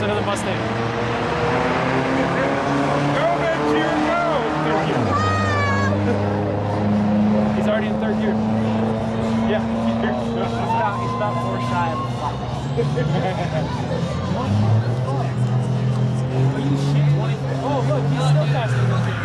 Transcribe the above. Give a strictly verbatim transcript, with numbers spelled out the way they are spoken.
That's another Mustang. Go, Venture, go! Third gear. He's already in third gear. Yeah. He's about, he's about four shy of a flop. Are you shit? twenty? Oh, look, he's still faster than me.